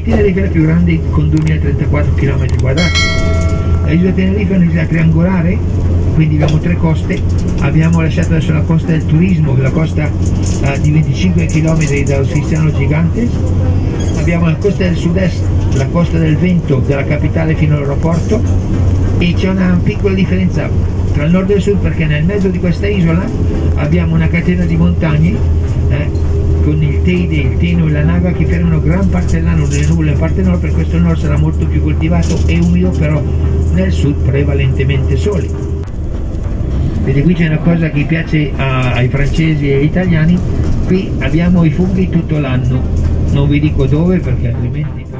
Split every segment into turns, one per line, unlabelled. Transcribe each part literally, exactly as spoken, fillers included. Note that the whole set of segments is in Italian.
Tenerife è la più grande con duemilatrentaquattro chilometri quadrati. L'isola Tenerife è un'isola triangolare, quindi abbiamo tre coste. Abbiamo lasciato adesso la costa del turismo, la costa uh, di venticinque chilometri dallo Scistiano Gigante. Abbiamo la costa del sud-est, la costa del vento dalla capitale fino all'aeroporto, e c'è una piccola differenza tra il nord e il sud, perché nel mezzo di questa isola abbiamo una catena di montagne eh, con il Teide, il Teno e la Naga, che fermano gran parte dell'anno delle nuvole a parte nord. Per questo il nord sarà molto più coltivato e umido, però nel sud prevalentemente sole. Vedi, qui c'è una cosa che piace a, ai francesi e agli italiani: qui abbiamo i funghi tutto l'anno, non vi dico dove perché altrimenti poi...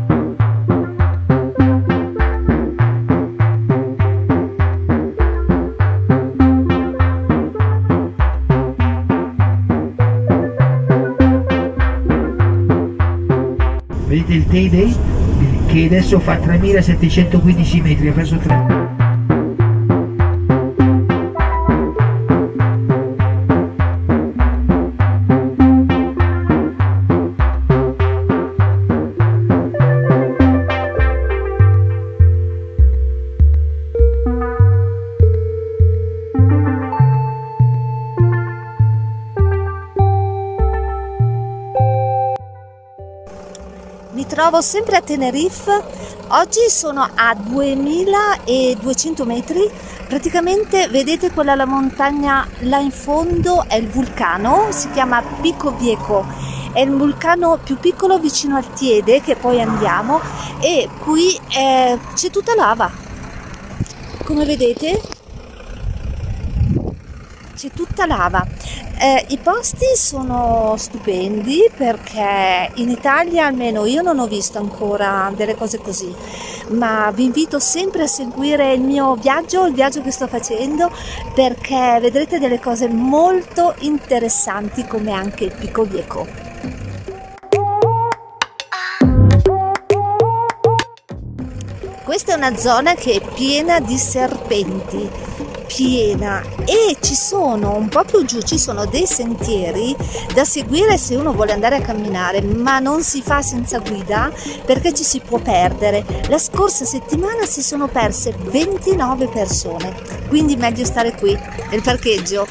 Vedete il Teide che adesso fa tremilasettecentoquindici metri, ha perso tre.
Mi trovo sempre a Tenerife. Oggi sono a duemiladuecento metri. Praticamente vedete quella la montagna là in fondo è il vulcano, si chiama Pico Viejo, è il vulcano più piccolo vicino al Teide, che poi andiamo, e qui eh, c'è tutta lava, come vedete c'è tutta lava. Eh, I posti sono stupendi, perché in Italia almeno io non ho visto ancora delle cose così, ma vi invito sempre a seguire il mio viaggio, il viaggio che sto facendo, perché vedrete delle cose molto interessanti, come anche il Pico Viejo. Questa è una zona che è piena di serpenti, piena, e ci sono un po' più giù, ci sono dei sentieri da seguire se uno vuole andare a camminare, ma non si fa senza guida perché ci si può perdere. La scorsa settimana si sono perse ventinove persone, quindi meglio stare qui nel parcheggio.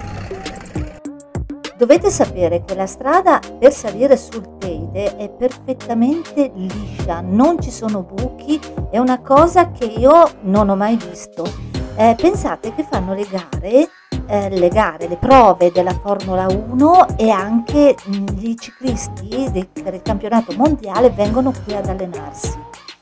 Dovete sapere che la strada per salire sul Teide è perfettamente liscia, non ci sono buchi, è una cosa che io non ho mai visto. Eh, pensate che fanno le gare, eh, le gare, le prove della Formula uno, e anche mh, gli ciclisti del, del campionato mondiale vengono qui ad allenarsi.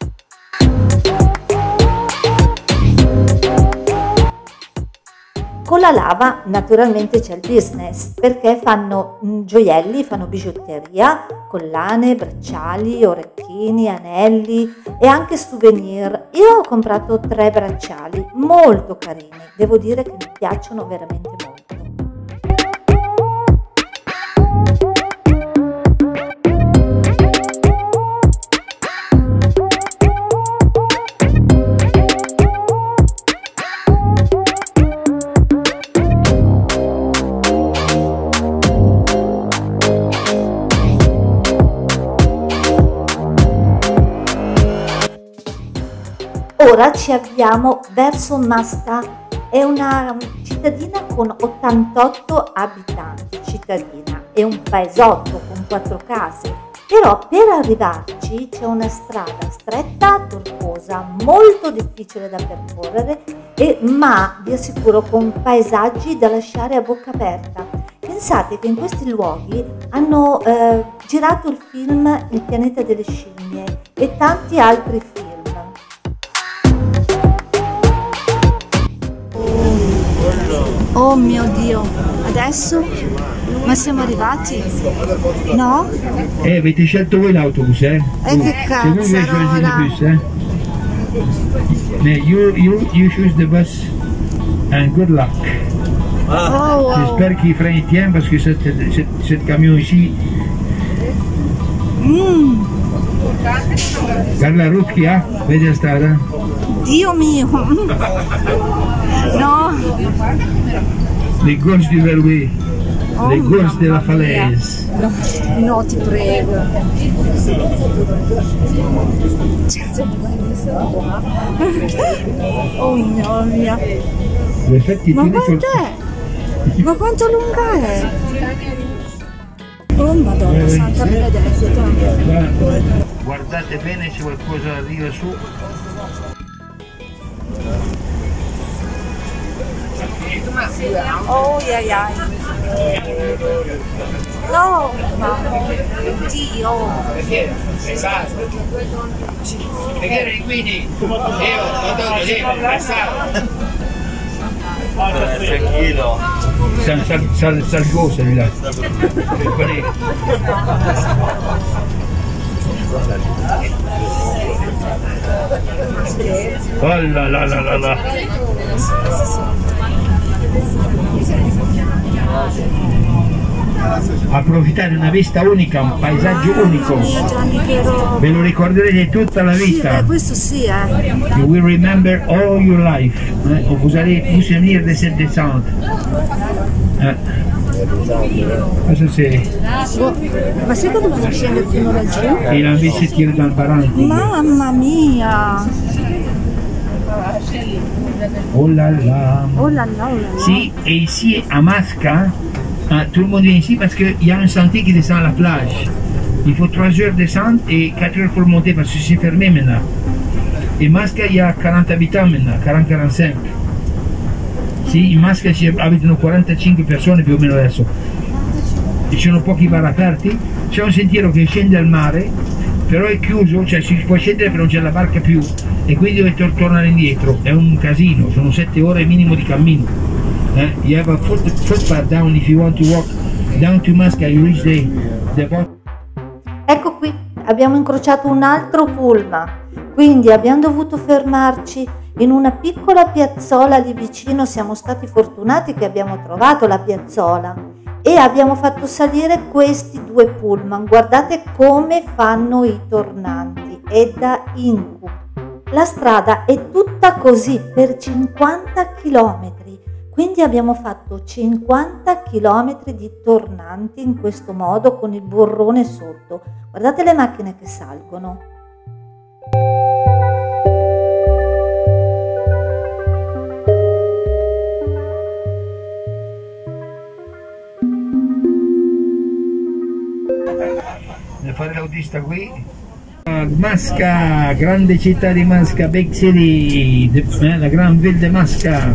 Con la lava naturalmente c'è il business, perché fanno mh, gioielli, fanno bigiotteria, collane, bracciali, orecchini, anelli e anche souvenir. Io ho comprato tre bracciali molto carini, devo dire che mi piacciono veramente molto. Ora ci avviamo verso Masta, è una cittadina con ottantotto abitanti, cittadina, è un paesotto con quattro case, però per arrivarci c'è una strada stretta, tortuosa, molto difficile da percorrere, e, ma vi assicuro con paesaggi da lasciare a bocca aperta. Pensate che in questi luoghi hanno eh, girato il film Il pianeta delle scimmie e tanti altri film. Oh mio Dio, adesso? Ma siamo arrivati? No?
Eh, avete scelto voi l'autobus, eh?
E eh, che cazzarola!
Eh? You, you, you choose the bus and good luck.
Oh, wow.
J'espère qu'il fera un temps parce que cette, cette, cette camion ici.
Mm.
Guarda la route qu'il y a, vedi la strada?
Dio mio! No!
Les gorges du Verlouet,
oh,
les gorges de la Falaise.
No, no, ti prego. Oh mia mia. Ma quant'è? Ma quanto lunga è? Oh madonna santa, mia delle foto.
Guardate bene se qualcosa arriva su.
Oh yeah, yeah. No, mamma, Dio.
Esatto. Perché quindi io ho detto sì, tranquillo. Sal, sal, sal, salgosa di là. Oh la la la la la. Approfittare di una vista unica, un paesaggio unico. Ve lo ricorderete tutta la vita.
Sì, eh, questo sì, eh.
You will remember all your life. Eh? O vous allez vous souvenir de cette descente. Eh. Cosa sei?
Oh, ma sai che dobbiamo scendere fino laggiù?
E la invece tiro dal barranco.
Mamma mia!
Oh là là.
Oh là là, oh là là.
Si, et ici à Masca, hein, tout le monde vient ici parce qu'il y a un sentier qui descend à la plage. Il faut trois heures descendre et quatre heures pour monter parce que c'est fermé maintenant. Et Masca, il y a quarante habitants maintenant, quarante quarantacinque. Sì, in Masca ci abitano quarantacinque persone più o meno adesso. E ci sono pochi bar aperti. C'è un sentiero che scende al mare, però è chiuso, cioè si può scendere però non c'è la barca più e quindi dovete tornare indietro. È un casino, sono sette ore minimo di cammino. Eh? You have a foot, footpath down if you want to walk down to Masca, you reach the, the bottom.
Ecco qui, abbiamo incrociato un altro pullman, quindi abbiamo dovuto fermarci in una piccola piazzola lì vicino. Siamo stati fortunati che abbiamo trovato la piazzola e abbiamo fatto salire questi due pullman. Guardate come fanno i tornanti, è da incubo. La strada è tutta così per cinquanta chilometri, quindi abbiamo fatto cinquanta chilometri di tornanti in questo modo con il burrone sotto. Guardate le macchine che salgono.
Ne fare l'autista qui. Masca, grande città di Masca, Big City, eh, la Grand Ville di Masca.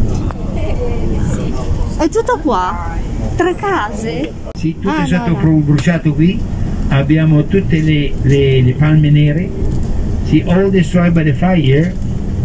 È tutto qua? Tre case?
Sì, tutto
ah,
è stato
no, no.
bruciato qui. Abbiamo tutte le, le, le palme nere. Sì, all destroyed by the fire.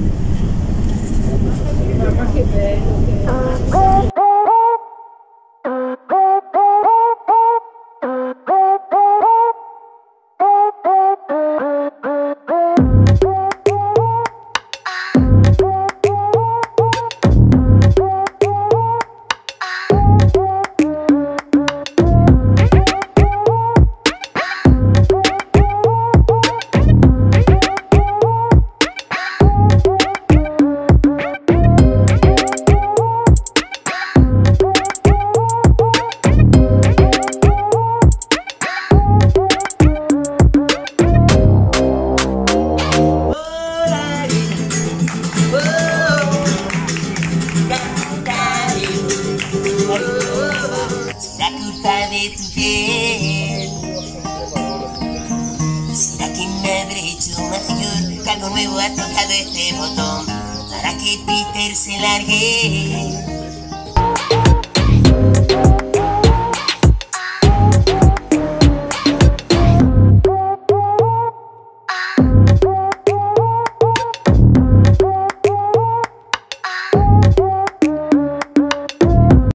¿Será que me habré hecho mayor? Que algo nuevo ha tocado este botón para que Peter se largue.